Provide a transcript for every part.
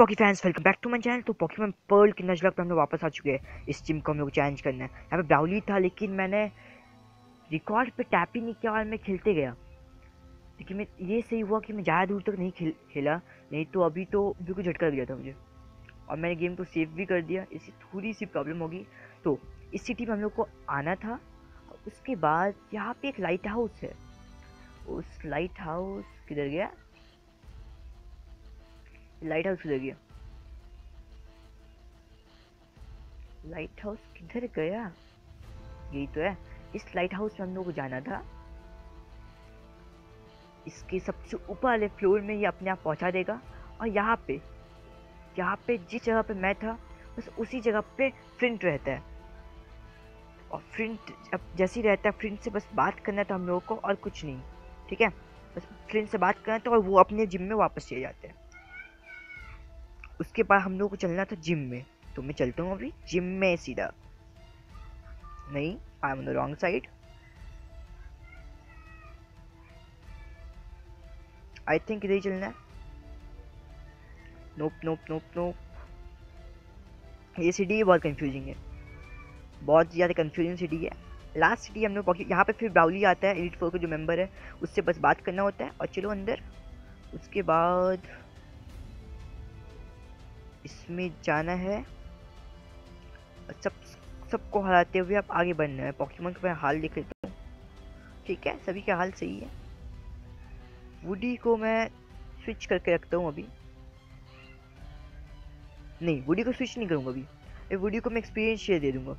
पॉकी fans welcome back to my channel. तो Pokemon Pearl की नज़र पे हम लोग वापस आ चुके हैं। इस जिम को हम लोग चैलेंज करना है। यहाँ पे ब्राउली था लेकिन मैंने रिकॉर्ड पे टैप ही नहीं किया और मैं खेलते गया। लेकिन मैं ये सही हुआ कि मैं ज़्यादा दूर तक नहीं खेला, नहीं तो अभी तो बिल्कुल झटका लग गया था मुझे। और मैंने गेम को सेव भी कर दिया, इससे थोड़ी सी प्रॉब्लम होगी। तो इस सिटी में हम लोग को आना था। उसके बाद यहाँ पे एक लाइट हाउस है। उस लाइट हाउस किधर गया? लाइट हाउस किधर गया? लाइट हाउस किधर गया? यही तो है। इस लाइट हाउस में हम लोग को जाना था। इसके सबसे ऊपर वाले फ्लोर में ये अपने आप पहुंचा देगा। और यहाँ पे जिस जगह पे मैं था बस उसी जगह पे फ्रिंट रहता है। और फ्रिंट अब जैसे ही रहता है, फ्रिंट से बस बात करना था हम लोगों को और कुछ नहीं। ठीक है, बस फ्रिंट से बात करना था और वो अपने जिम में वापस चले जाते हैं। उसके बाद हम लोगों को चलना था जिम में। तो मैं चलता हूँ अभी जिम में सीधा। नहीं, I am on the wrong side. I think इधर ही चलना है। नोप नोप नोप नोप। ये सिटी बहुत कंफ्यूजिंग है, बहुत ज़्यादा कंफ्यूजिंग सिटी है। लास्ट सिटी हम लोग यहाँ पे फिर ब्राउली आता है, एलिट 4 का जो मेंबर है, उससे बस बात करना होता है और चलो अंदर। उसके बाद इसमें जाना है और सबको हराते हुए आप आगे बढ़ना है। पॉकीमॉन का मैं हाल देख लेता हूँ। ठीक है, सभी का हाल सही है। वुडी को मैं स्विच करके रखता हूँ अभी। नहीं, वुडी को स्विच नहीं करूँगा अभी। वुडी को मैं एक्सपीरियंस शेयर दे दूंगा।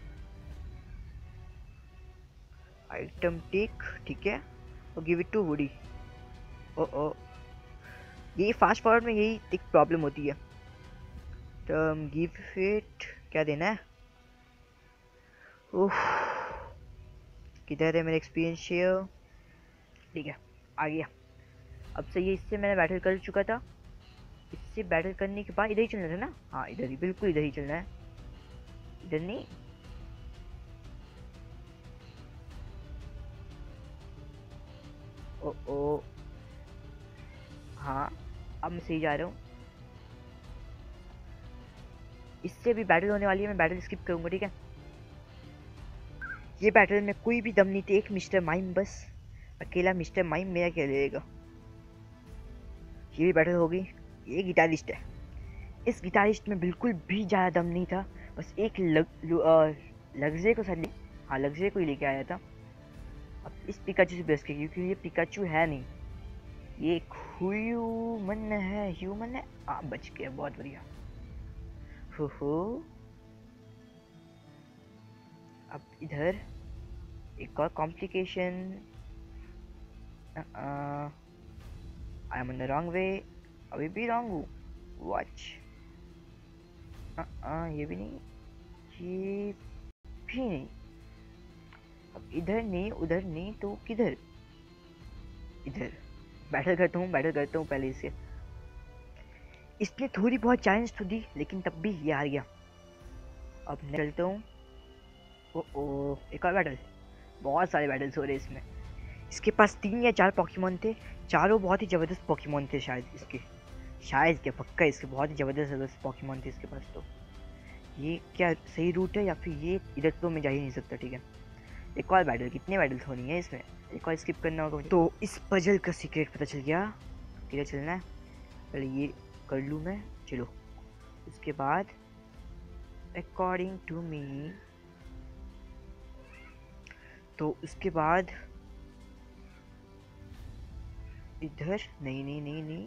आइटम टेक, ठीक है, और गिव इट टू वुडी। ओ ओ, यही फास्ट फॉरवर्ड में यही एक प्रॉब्लम होती है। टर्म गिव इट, क्या देना है? ओह, किधर है मेरा एक्सपीरियंस शेयर? ठीक है, आ गया। अब सही है, इससे मैंने बैटल कर चुका था। इससे बैटल करने के बाद इधर ही चलना था ना? हाँ, इधर ही, बिल्कुल इधर ही चलना है। इधर नहीं, ओ ओ, हाँ अब मैं सही जा रहा हूँ। इससे भी बैटल होने वाली है, मैं बैटल स्किप करूँगा। ठीक है, ये बैटल में कोई भी दम नहीं थी, एक मिस्टर माइम बस, अकेला मिस्टर माइम मेरा क्या लेगा। ये भी बैटल होगी। ये गिटारिस्ट है। इस गिटारिस्ट में बिल्कुल भी ज़्यादा दम नहीं था, बस एक लग्जे को साथ, हाँ लग्जे को ही लेके आया था। अब इस पिकाचू से बेस्ट क्योंकि ये पिकाचू है नहीं, ये ह्यूमन है। ह्यूमन है, हाँ बच गया, बहुत बढ़िया। हो, अब इधर एक और complication. I am on the wrong way. अभी भी रॉन्ग हूँ। वॉच, ये भी नहीं, ये भी नहीं। अब इधर नहीं, उधर नहीं, तो किधर? इधर। बैटल करता हूँ पहले इससे। इसने थोड़ी बहुत चैलेंज तो दी लेकिन तब भी ये हार गया। अब मैं चलता हूँ। ओ, एक और बैटल। बहुत सारे बैटल्स हो रहे इसमें। इसके पास 3 या 4 पॉकीमॉन थे। चारों बहुत ही ज़बरदस्त पॉकीमॉन थे शायद इसके। शायद क्या, पक्का इसके बहुत ही ज़बरदस्त पॉकीमॉन थे इसके पास। तो ये क्या सही रूट है या फिर ये इधर तो मैं जा ही नहीं सकता। ठीक है, एक और बैटल, कितने बैटल्स होनी है इसमें, एक और स्किप करना होगा। तो इस पजल का सीक्रेट पता चल गया। किधर चलना है, पहले ये कर लूँ मैं। चलो, उसके बाद अकॉर्डिंग टू मी, तो उसके बाद इधर नहीं नहीं नहीं नहीं,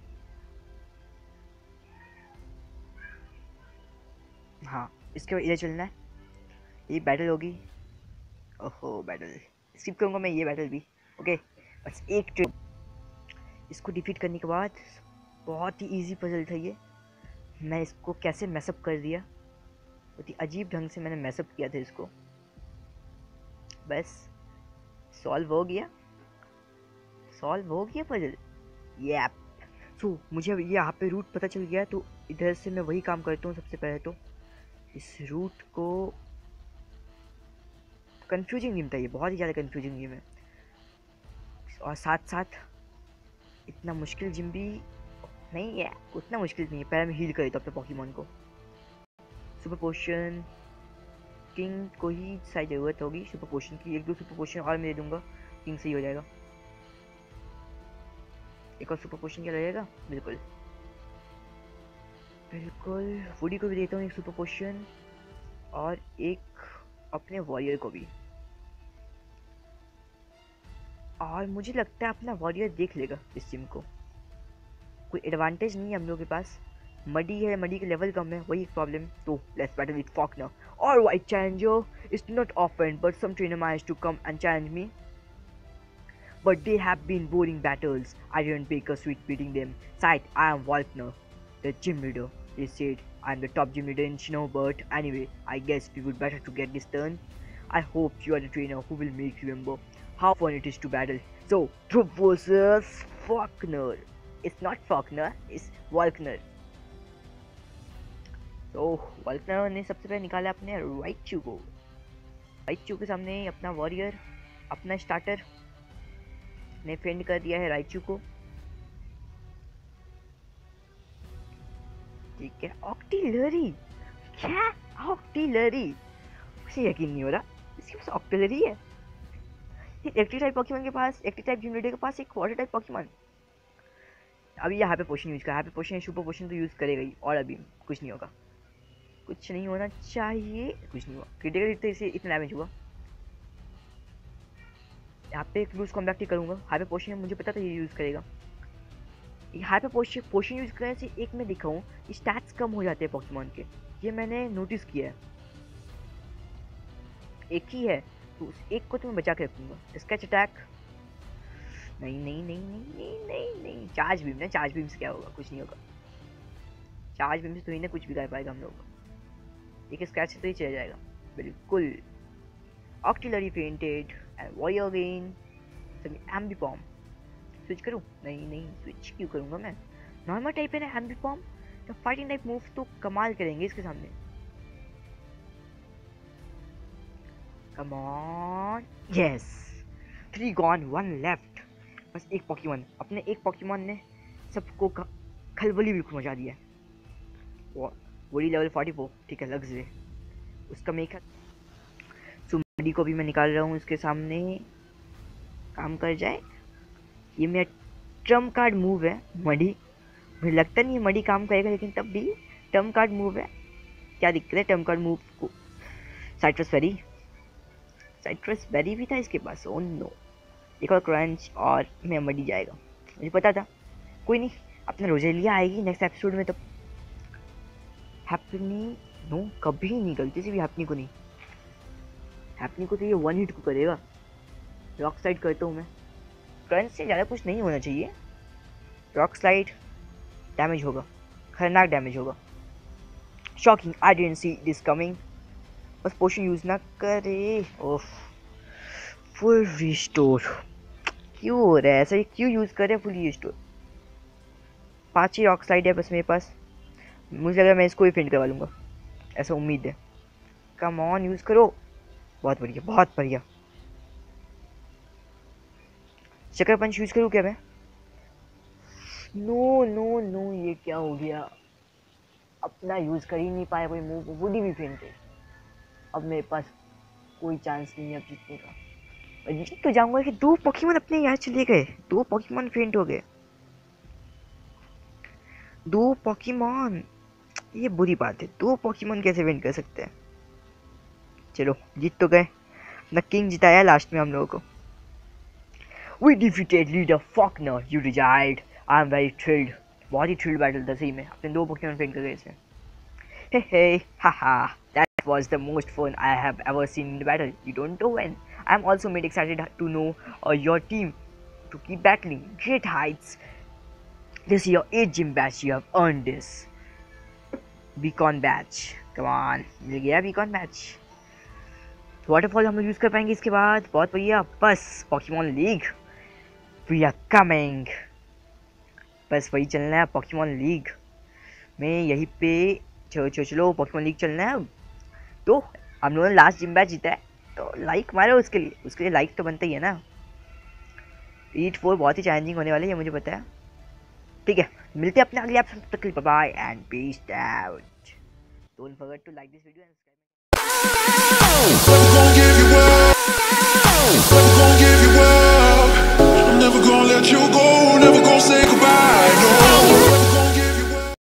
हाँ इसके बाद इधर चलना है। ये बैटल होगी। ओहो, बैटल स्किप करूँगा मैं ये बैटल भी। ओके, बस एक ट्रिप। इसको डिफीट करने के बाद, बहुत ही इजी पजल था ये। मैं इसको कैसे मैसअप कर दिया, बहुत ही अजीब ढंग से मैंने मैसअप किया था इसको। बस सॉल्व हो गया, पजल। ये सो मुझे अब ये यहाँ पे रूट पता चल गया है। तो इधर से मैं वही काम करता हूँ। सबसे पहले तो इस रूट को, कंफ्यूजिंग गेम था ये, बहुत ही ज़्यादा कंफ्यूजिंग गेम है। और साथ साथ इतना मुश्किल जिम भी नहीं है, उतना मुश्किल नहीं है। पहले मैं हील कर देता हूँ अपने पॉकीमॉन को। सुपर पोशन किंग को ही शायद ज़रूरत होगी सुपर पोशन की। 1-2 सुपर पोशन और मैं दे दूँगा, किंग सही हो जाएगा। एक और सुपर पोशन क्या लगेगा? बिल्कुल बिल्कुल। वुडी को भी देता हूँ एक सुपर पोशन, और एक अपने वॉरियर को भी। और मुझे लगता है अपना वॉरियर देख लेगा इस जिम को। कोई एडवांटेज नहीं है हम लोग के पास। मडी है, मडी के लेवल कम है, वही एक प्रॉब्लम। तो let's battle with Volkner. Alright challenger, it's not often but some trainer managed to come and challenge me, but they have been boring battles. I didn't make a sweet beating them. Sight, I am Walkner, the gym leader. He said, I'm the top gym leader in Snow, but anyway, I guess we would better to get this done. I hope you are the trainer who will make you remember how fun it is to battle. So, Dhruv versus Faulkner. It's not Faulkner, it's Walkner. तो Walkner ने सबसे पहले निकाला अपने Raichu को। Raichu के सामने अपना वॉरियर, अपना स्टार्टर ने फेंड कर दिया है राइचू को। ठीक है, ऑक्टिलरी। क्या ऑक्टिलरी? मुझे यकीन नहीं हो रहा इसके पास ऑक्टिलरी है। इलेक्ट्रिक टाइप पॉकीमॉन के पास, इलेक्ट्रिक टाइप जिम लीडर के पास एक वाटर टाइप पॉकीमॉन। अभी यहाँ पे पोशन यूज कर, यहाँ पे पोशन सुपर पोशन तो यूज करेगा ही, और अभी कुछ नहीं होगा, कुछ नहीं होना चाहिए। कुछ नहीं हुआ, क्रिटिकल हिट से इतना डैमेज हुआ। यहाँ पे एक लूज कॉम्बैक्ट ही करूँगा। हाई पे पोशन मुझे पता था ये यूज़ करेगा। हाई पे पोशन यूज़ करने से एक मैं दिखाऊँ, स्टैट्स कम हो जाते हैं पॉकीमॉन के, ये मैंने नोटिस किया है। एक ही है तो उस एक को तो मैं बचा के रखूँगा। स्केच अटैक, नहीं नहीं नहीं नहीं नहीं नहीं नहीं, चार्ज बीम ना, चार्ज बीम से क्या होगा? कुछ नहीं होगा। चार्ज बीम से तो ही ना कुछ भी कर पाएगा हम लोग को। एक स्क्रैच से तो ही चला जाएगा बिल्कुल। Octillery fainted and warrior again. Ambipom switch करूँ? नहीं नहीं, स्विच क्यों करूँगा मैं? नॉर्मल टाइप है ना एम्बीपॉम, तो फाइटिंग टाइप मूव तो कमाल करेंगे इसके सामने। Come on, yes, 3 gone 1 left. बस एक पॉकीमॉन, अपने एक पॉकीमॉन ने सबको खलबली बिल्कुल मचा दिया। वोडी लेवल 44, ठीक है, लग्स उसका मेक। मडी को भी मैं निकाल रहा हूँ इसके सामने, काम कर जाए। ये मेरा ट्रम्प कार्ड मूव है मडी। मुझे लगता नहीं है मडी काम करेगा, लेकिन तब भी ट्रम्प कार्ड मूव है। क्या दिक्कत है ट्रम्प कार्ड मूव को? साइट्रस बेरी भी था इसके पास। ओह नो, एक और क्रंच और मैं मडी जाएगा, मुझे पता था। कोई नहीं, अपना रोजेलिया आएगी नेक्स्ट एपिसोड में। तब हैपनी, नो, कभी नहीं, गलती से भी हैपनी को नहीं। हैपनी को तो ये 1 हिट को करेगा। रॉक स्लाइड करता हूँ मैं। करंट से ज़्यादा कुछ नहीं होना चाहिए। रॉक स्लाइड डैमेज होगा, खतरनाक डैमेज होगा। Shocking, I didn't see this coming. बस पोशन यूज ना करे। ओफ, फुल रिस्टोर क्यों हो रहा है ऐसा? क्यों यूज करे फुल रिस्टोर? 5 ही रॉक स्लाइड है बस मेरे पास। मुझे लग रहा है मैं इसको ही फेंट करवा लूँगा, ऐसा उम्मीद है। कम ऑन, यूज करो। बहुत बढ़िया, बहुत बढ़िया। चक्कर पंच यूज करूँ क्या मैं? नो नो नो, ये क्या हो गया? अपना यूज कर ही नहीं पाया कोई मूव, वुडी भी फेंटे। अब मेरे पास कोई चांस नहीं है अब जीतने का। जीत तो जाऊंगा कि 2 पॉकीमॉन अपने यहाँ चले गए। 2 पॉकीमॉन फेंट हो गए, 2 पॉकीमॉन। ये बुरी बात है, 2 पॉकीमॉन कैसे फेंट कर सकते हैं? चलो जीत तो गए, अपना किंग जिताया लास्ट में हम लोगों को। We defeated leader Faulkner. You retired. I am very thrilled. बहुत ही thrilled battle था सही में, अपने 2 पॉकीमॉन फेंट कर गए थे। Hey hey, haha, that was the most fun I have ever seen in the battle. You don't know when. I am also made excited to know your team to keep battling great heights. This is your 8th gym badge. You have earned this. Beacon badge. Come on, मिल गया beacon badge. Waterfall हम लोग use कर पाएंगे इसके बाद। बहुत बढ़िया। बस Pokemon league, we are coming. बस वही चलना है पॉकीमॉन लीग में, यहीं पे चलो पॉकीमॉन लीग चलना है। तो हम लोगों ने लास्ट जिम बैच जीता है, तो लाइक मारो उसके लिए लाइक तो बनता ही है ना। 8-4 बहुत ही चैलेंजिंग होने वाली है, मुझे पता है। ठीक है, मिलते हैं अपने अगले एपिसोड, तब तक के लिए bye bye and peace out. Don't forget to like this video and